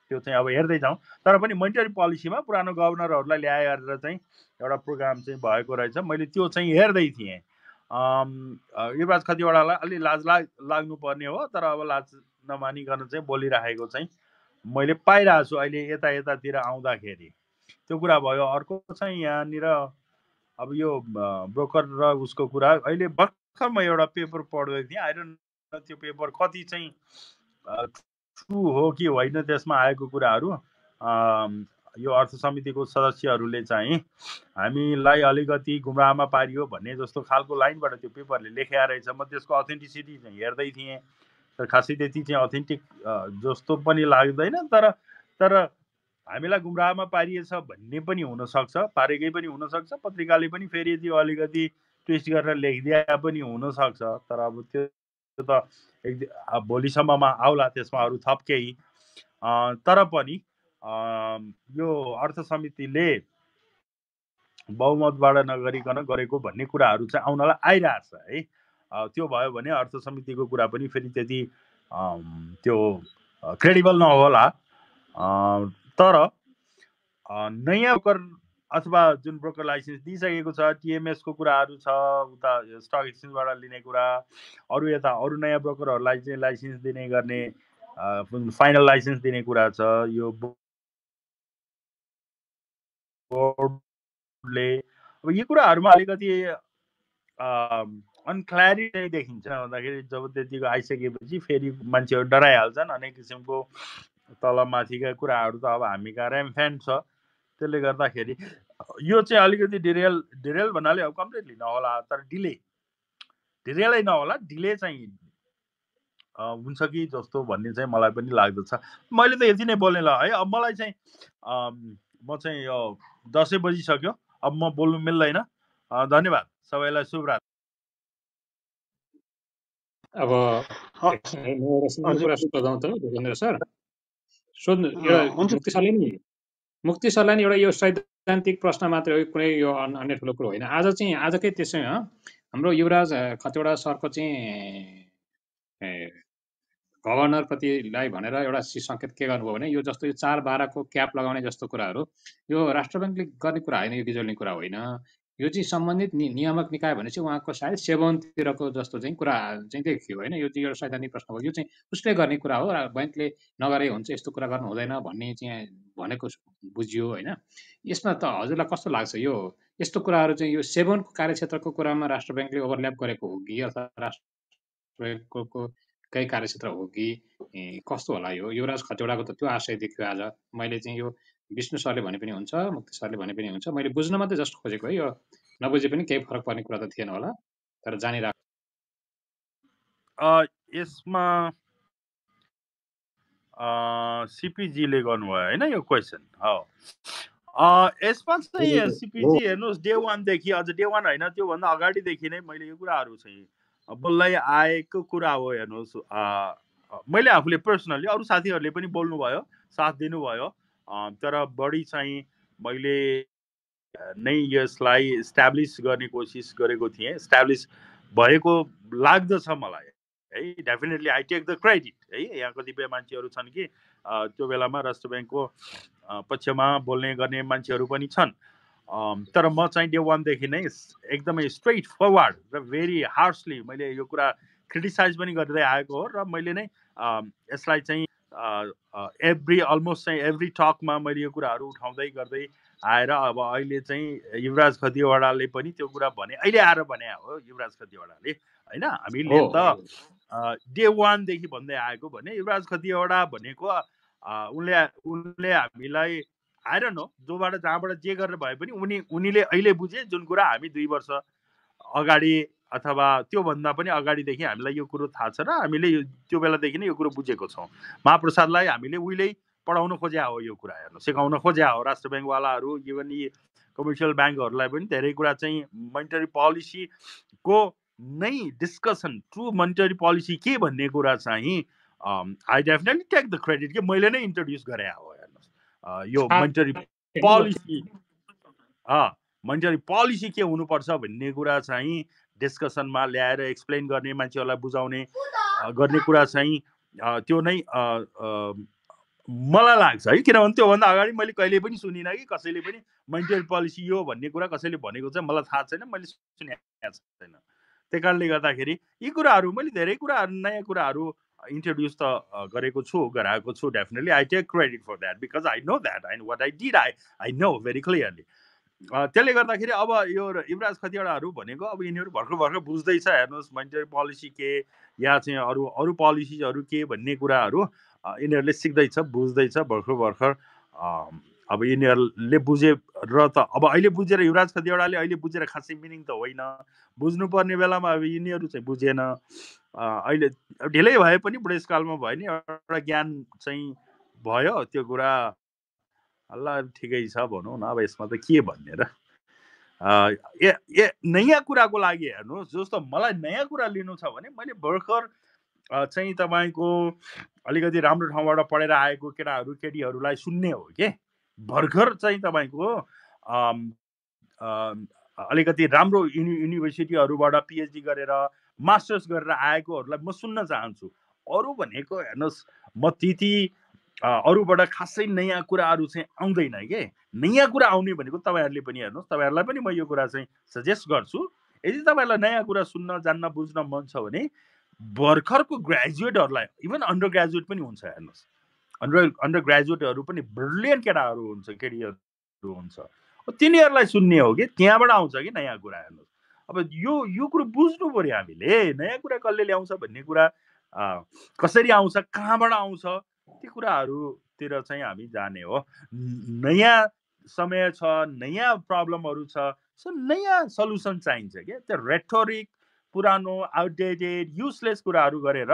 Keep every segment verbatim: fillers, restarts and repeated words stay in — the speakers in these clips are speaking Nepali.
त्यो चाहिँ अब हेर्दै जाउँ। तर पनि मोनिटरी पोलिसीमा पुरानो गभर्नरहरूलाई ल्याएर चाहिँ एउटा प्रोग्राम चाहिँ भएको रहेछ। मैले त्यो चाहिँ हेर्दै थिएँ। युवराज खतिवडालाई अलि लाज लाग लाग्नुपर्ने हो, तर अब लाज नमानिकन चाहिँ बोलिराखेको चाहिँ मैले पाइरहेको छु अहिले यता यतातिर आउँदाखेरि। त्यो कुरा भयो। अर्को चाहिँ यहाँनिर अब यो ब्रोकर र उसको कुरा, अहिले भर्खर म एउटा पेपर पढ्दै थिएँ। आई डोन्ट नो त्यो पेपर कति चाहिँ ट्रु हो कि होइन त्यसमा आएको कुराहरू। यो अर्थ समितिको सदस्यहरूले चाहिँ हामीलाई अलिकति गुमराहमा पारियो भन्ने जस्तो खालको लाइनबाट त्यो पेपरले लेखेको रहेछ। म त्यसको अथेन्टिसिटी चाहिँ हेर्दै थिएँ, तर खासै त्यति चाहिँ अथेन्टिक जस्तो पनि लाग्दैन। तर तर हामीलाई गुमराहमा पारिएछ भन्ने पनि हुनसक्छ, पारेकै पनि हुनसक्छ, पत्रिकाले पनि फेरि त्यो अलिकति ट्विस्ट गरेर लेखिदिया पनि हुनसक्छ। तर अब त्यो त एक भोलिसम्ममा आउला त्यसमा अरू थप केही। तर पनि यो अर्थ समितिले बहुमतबाट नगरिकन गरेको भन्ने कुराहरू चाहिँ आउनलाई आइरहेछ है। त्यो भयो भने अर्थ समितिको कुरा पनि फेरि त्यति त्यो क्रेडिबल नहोला। तर नयाँ ब्रोकर अथवा जुन ब्रोकर लाइसेन्स दिइसकेको छ, टिएमएसको कुराहरू छ, उता स्टक एक्सचेन्जबाट लिने कुरा, अरू यता अरू नयाँ ब्रोकरहरूलाई चाहिँ लाइसेन्स दिने गर्ने फाइनल लाइसेन्स दिने कुरा छ। यो बोर्डले अब यी कुराहरूमा अलिकति अनक्ल्यारिटी देखिन्छ भन्दाखेरि जब त्यतिको आइसकेपछि फेरि मान्छेहरू डराइहाल्छन्। अनेक किसिमको तलमाथिका कुराहरू त अब हामी कहाँ ऱ्याम्फ्यान्ट छ। त्यसले गर्दाखेरि यो चाहिँ अलिकति डिरेल डिरेल भन्नाले अब कम्प्लिटली नहोला, तर डिले डिरेलै नहोला, डिले चाहिँ हुन्छ कि जस्तो भन्ने चाहिँ मलाई पनि लाग्दछ। मैले त यति नै बोल्ने ल है। अब मलाई चाहिँ म चाहिँ यो दसै बजिसक्यो, अब म बोल्नु मिल्दैन। धन्यवाद सबैलाई, शुभरात्री। अब कुरा सोधौँ त भूपेन्द्र सर, सोध्नु एउटा मुक्ति सरले नि मुक्ति सरलाई नि एउटा यो सैद्धान्तिक प्रश्न मात्रै हो, कुनै यो अन्य ठुलो कुरो होइन। आज चाहिँ आजकै त्यसै हाम्रो युवराज खतिवडा सरको चाहिँ गभर्नरप्रतिलाई भनेर एउटा सङ्केत के गर्नुभयो भने यो जस्तो यो चार बाह्रको क्याप लगाउने जस्तो कुराहरू यो राष्ट्र ब्याङ्कले गर्ने कुरा होइन, यो बिजुल्ने कुरा होइन। यो चाहिँ सम्बन्धित नि नियामक निकाय भनेपछि उहाँको सायद सेवनतिरको जस्तो चाहिँ कुरा चाहिँ देखियो होइन। यो चाहिँ एउटा सैद्धान्तिक प्रश्न हो। यो चाहिँ उसले गर्ने कुरा हो र ब्याङ्कले नगरे हुन्छ, यस्तो कुरा गर्नु हुँदैन भन्ने चाहिँ भनेको बुझियो होइन। यसमा त हजुरलाई कस्तो लाग्छ यो यस्तो कुराहरू चाहिँ यो सेवनको कार्यक्षेत्रको कुरामा राष्ट्र ब्याङ्कले ओभरल्याप गरेको हो कि अथवा राष्ट्र ब्याङ्कको केही कार्यक्षेत्र हो कि कस्तो होला? यो युवराज खतिवडाको त त्यो आशय देखियो आज। मैले चाहिँ यो विष्णु सरले भने पनि हुन्छ, मुक्ति सरले भने पनि हुन्छ, मैले बुझ्न मात्रै जस्ट खोजेको है। यो नबुझे पनि केही फरक पर्ने कुरा त थिएन होला, तर जानिराख। यसमा सिपिजीले गर्नुभयो होइन यो क्वेसन। हो, यसमा चाहिँ सिपिजी हेर्नुहोस्, डे वानदेखि, अझ डे वान होइन त्योभन्दा अगाडिदेखि नै मैले यो कुराहरू चाहिँ बोल्दै आएको कुरा हो। हेर्नुहोस्, मैले आफूले पर्सनली, अरू साथीहरूले पनि बोल्नुभयो, साथ दिनुभयो, तर बढी चाहिँ मैले नै यसलाई इस्टाब्लिस गर्ने कोसिस गरेको थिएँ। इस्टाब्लिस भएको लाग्दछ मलाई है। Definitely I take the credit है। यहाँ कतिपय मान्छेहरू छन् कि त्यो बेलामा राष्ट्र ब्याङ्कको पक्षमा बोल्ने गर्ने मान्छेहरू पनि छन्। तर म चाहिँ डे वानदेखि नै एकदमै स्ट्रेट फरवर्ड र भेरी हार्सली मैले यो कुरा क्रिटिसाइज पनि गर्दै आएको हो। र मैले नै यसलाई चाहिँ एभ्री अलमोस्ट चाहिँ एभ्री टकमा मैले यो कुराहरू उठाउँदै गर्दै आएर अब अहिले चाहिँ युवराज खतिवडाले पनि त्यो कुरा भने, अहिले आएर भने हो युवराज खतिवडाले होइन। हामीले त डे वानदेखि भन्दै आएको भने युवराज खतिवडा भनेको उनले उनले हामीलाई आई डोन्ट नो जोबाट जहाँबाट जे गरेर भए पनि उनी उनीले अहिले बुझे जुन कुरा हामी दुई वर्ष अगाडि अथवा त्योभन्दा पनि अगाडिदेखि हामीलाई यो कुरो थाहा छ र हामीले त्यो बेलादेखि नै यो कुरो बुझेको छौँ। महाप्रसादलाई हामीले उहिल्यै पढाउन खोज्या हो, यो कुरा हेर्नु सिकाउन खोज्या हो। राष्ट्र ब्याङ्कवालाहरू, इभन यी कमर्सियल ब्याङ्कहरूलाई पनि धेरै कुरा चाहिँ मोनिटरी पोलिसीको नै डिस्कसन, ट्रु मोनिटरी पोलिसी के भन्ने कुरा चाहिँ I definitely take the credit कि मैले नै इन्ट्रोड्युस गरे हो। हेर्नुहोस्, यो मोनिटरी पोलिसी मोनिटरी पोलिसी के हुनुपर्छ भन्ने कुरा चाहिँ डिस्कसनमा ल्याएर एक्सप्लेन गर्ने, मान्छेहरूलाई बुझाउने गर्ने कुरा चाहिँ त्यो नै मलाई लाग्छ है, किनभने त्योभन्दा अगाडि मैले कहिले पनि सुनिनँ कि कसैले पनि मोनिटरी पोलिसी यो भन्ने कुरा कसैले भनेको चाहिँ मलाई थाहा छैन, मैले सुनेको छैन। त्यही कारणले गर्दाखेरि यी कुराहरू मैले धेरै कुराहरू नयाँ कुराहरू इन्ट्रोड्युस त गरेको छु, गराएको छु। Definitely I take credit for that because I know that I what I did I I know very clearly. त्यसले गर्दाखेरि अब यो युवराज खतिवडाहरू भनेको अब यिनीहरू भर्खर भर्खर बुझ्दैछ, हेर्नुहोस् मोनिटरी पोलिसी के या चाहिँ अरू अरू पोलिसिजहरू के भन्ने कुराहरू यिनीहरूले सिक्दैछ, बुझ्दैछ भर्खर भर्खर। अब यिनीहरूले बुझे र त अब अहिले बुझेर युवराज खतिवडाले अहिले बुझेर खासै मिनिङ त होइन, बुझ्नुपर्ने बेलामा अब यिनीहरू चाहिँ बुझेन। अहिले ढिलै भए पनि बुढेसकालमा भयो नि एउटा ज्ञान चाहिँ भयो, त्यो कुरा अल्लाह ठिकै छ भनौँ न। अब यसमा त के भन्ने र ए ए नयाँ कुराको लागि हेर्नुहोस्, जस्तो मलाई नयाँ कुरा लिनु छ भने मैले भर्खर चाहिँ तपाईँको अलिकति राम्रो ठाउँबाट पढेर आएको केटाहरू केटीहरूलाई सुन्ने हो के, भर्खर चाहिँ तपाईँको अलिकति राम्रो युनि युनिभर्सिटीहरूबाट पिएचडी गरेर मास्टर्स गरेर आएकोहरूलाई म सुन्न चाहन्छु। अरू भनेको हेर्नुहोस् म त्यति अरूबाट खासै नयाँ कुराहरू चाहिँ आउँदैन के। नयाँ कुरा आउने भनेको तपाईँहरूले पनि हेर्नुहोस्, तपाईँहरूलाई पनि म यो कुरा चाहिँ सजेस्ट गर्छु, यदि तपाईँहरूलाई नयाँ कुरा सुन्न जान्न बुझ्न मन छ भने भर्खरको ग्रेजुएटहरूलाई, इभन अन्डर ग्रेजुएट पनि हुन्छ हेर्नुहोस्, अन्डर अन्डर ग्रेजुएटहरू पनि ब्रिलियन्ट केटाहरू हुन्छ, केटीहरू हुन्छ, तिनीहरूलाई सुन्ने हो कि त्यहाँबाट आउँछ कि नयाँ कुरा। हेर्नुहोस् अब यो यो कुरो बुझ्नु पऱ्यो हामीले, नयाँ कुरा कसले ल्याउँछ भन्ने कुरा, कसरी आउँछ, कहाँबाट आउँछ, ती कुराहरूतिर चाहिँ हामी जाने हो। नयाँ समय छ, नयाँ प्रब्लमहरू छ, सो नयाँ सल्युसन चाहिन्छ क्या। त्यो रेटोरिक पुरानो आउटडेटेड युजलेस कुराहरू गरेर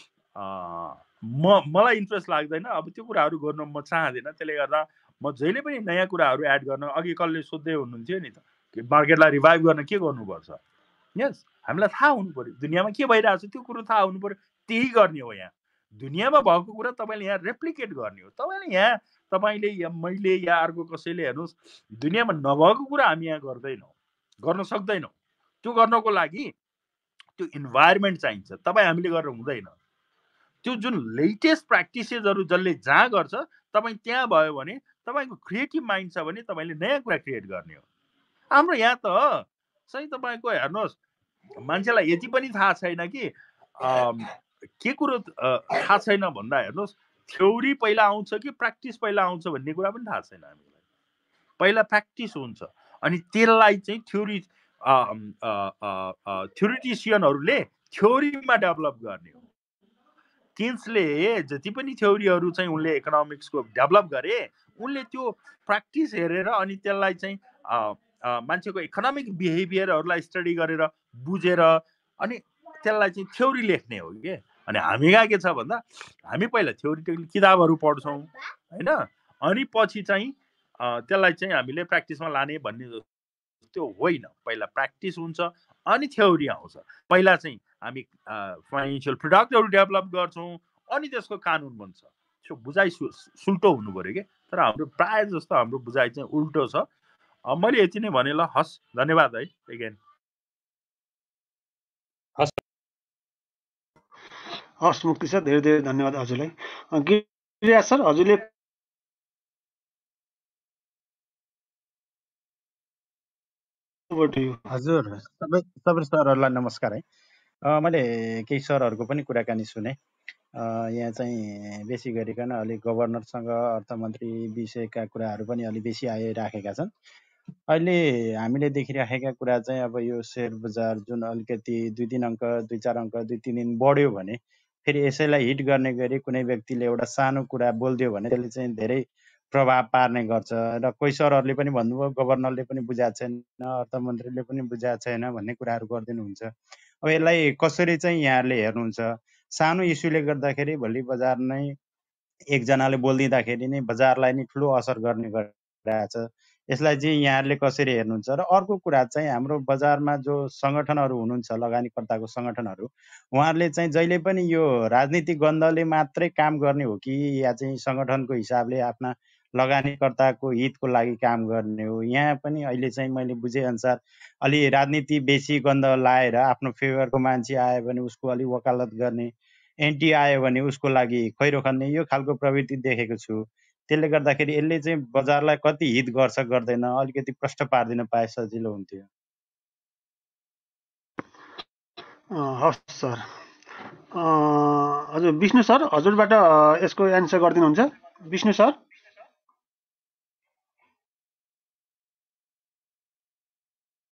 म मलाई इन्ट्रेस्ट लाग्दैन। अब त्यो कुराहरू गर्न म चाहँदिनँ। त्यसले गर्दा म जहिले पनि नयाँ कुराहरू एड गर्न, अघि कसले सोध्दै हुनुहुन्थ्यो नि त, मार्केटलाई रिभाइभ गर्न के गर्नुपर्छ, यस हामीलाई थाहा हुनु पऱ्यो, दुनियाँमा के भइरहेको छ त्यो कुरो थाहा हुनु पऱ्यो, त्यही गर्ने हो। यहाँ दुनियाँमा भएको कुरा तपाईँले यहाँ रेप्लिकेट गर्ने हो। तपाईँले यहाँ तपाईँले या मैले या अर्को कसैले हेर्नुहोस्, दुनियाँमा नभएको कुरा हामी यहाँ गर्दैनौँ, गर्न सक्दैनौँ। त्यो गर्नको लागि त्यो इन्भाइरोमेन्ट चाहिन्छ, तपाईँ हामीले गरेर हुँदैन। त्यो जुन लेटेस्ट प्र्याक्टिसेसहरू जसले जहाँ गर्छ तपाईँ त्यहाँ भयो भने, तपाईँको क्रिएटिभ माइन्ड छ भने तपाईँले नयाँ कुरा क्रिएट गर्ने हो। हाम्रो यहाँ त चाहिँ तपाईँको हेर्नुहोस्, मान्छेलाई यति पनि थाहा छैन कि के कुरो थाहा छैन भन्दा हेर्नुहोस्, थ्योरी पहिला आउँछ कि प्र्याक्टिस पहिला आउँछ भन्ने कुरा पनि थाहा छैन हामीलाई। पहिला प्र्याक्टिस हुन्छ अनि त्यसलाई चाहिँ थ्योरी थ्योरिटिसियनहरूले थ्योरीमा डेभलप गर्ने हो। केन्सले जति पनि थ्योरीहरू चाहिँ उनले इकोनोमिक्सको डेभलप गरे, उनले त्यो प्र्याक्टिस हेरेर अनि त्यसलाई चाहिँ मान्छेको इकोनोमिक बिहेभियरहरूलाई स्टडी गरेर बुझेर अनि त्यसलाई चाहिँ थ्योरी लेख्ने हो कि। अनि हामी कहाँ के छ भन्दा हामी पहिला थ्योरिटिकल किताबहरू पढ्छौँ होइन, अनि पछि चाहिँ त्यसलाई चाहिँ हामीले प्र्याक्टिसमा लाने भन्ने त्यो होइन। पहिला प्र्याक्टिस हुन्छ अनि थ्योरी आउँछ। पहिला चाहिँ हामी फाइनेन्सियल प्रोडक्टहरू डेभलप गर्छौँ अनि त्यसको कानुन बन्छ। त्यो बुझाइ सुल्टो हुनु पऱ्यो कि, तर हाम्रो प्रायः जस्तो हाम्रो बुझाइ चाहिँ उल्टो छ। मैले यति नै भने ल, हस्, धन्यवाद है एगेन। हस् हस् मुक्ति सर, धेरै धेरै धन्यवाद हजुरलाई। गिरिराज सर, हजुरले हजुर सबै सबै सरहरूलाई नमस्कार है। मैले केही सरहरूको पनि कुराकानी सुने। यहाँ चाहिँ बेसी गरिकन अलिक गभर्नरसँग अर्थमन्त्री विषयका कुराहरू पनि अलि बेसी आइराखेका छन्। अहिले हामीले देखिराखेका कुरा चाहिँ अब यो सेयर बजार जुन अलिकति दुई तिन अङ्क दुई चार अङ्क दुई तिन दिन बढ्यो भने फेरि यसैलाई हिट गर्ने गरी कुनै व्यक्तिले एउटा सानो कुरा बोलिदियो भने त्यसले चाहिँ धेरै प्रभाव पार्ने गर्छ। र कोही सरहरूले पनि भन्नुभयो गभर्नरले पनि बुझाएको छैन, अर्थमन्त्रीले पनि बुझाएको छैन भन्ने कुराहरू गरिदिनुहुन्छ। अब यसलाई कसरी चाहिँ यहाँहरूले हेर्नुहुन्छ? सानो इस्युले गर्दाखेरि भोलि बजार नै एकजनाले बोलिदिँदाखेरि नै बजारलाई नै ठुलो असर गर्ने गरिरहेछ। यसलाई चाहिँ यहाँहरूले कसरी हेर्नुहुन्छ? र अर्को कुरा चाहिँ हाम्रो बजारमा जो सङ्गठनहरू हुनुहुन्छ, लगानीकर्ताको सङ्गठनहरू, उहाँहरूले चाहिँ जहिले पनि यो राजनीतिक गन्धले मात्रै काम गर्ने हो कि या चाहिँ सङ्गठनको हिसाबले आफ्ना लगानीकर्ताको हितको लागि काम गर्ने हो? यहाँ पनि अहिले चाहिँ मैले बुझेअनुसार अलि राजनीति बेसी गन्ध लाएर आफ्नो फेभरको मान्छे आयो भने उसको अलि वकालत गर्ने, एन्टी आयो भने उसको लागि खैरो खन्ने यो खालको प्रवृत्ति देखेको छु। त्यसले गर्दाखेरि यसले चाहिँ बजारलाई कति हित गर्छ गर्दैन अलिकति प्रश्न पारिदिन पाए सजिलो हुन्थ्यो। हस् सर। हजुर विष्णु सर हजुरबाट यसको एन्सर गरिदिनुहुन्छ विष्णु सर।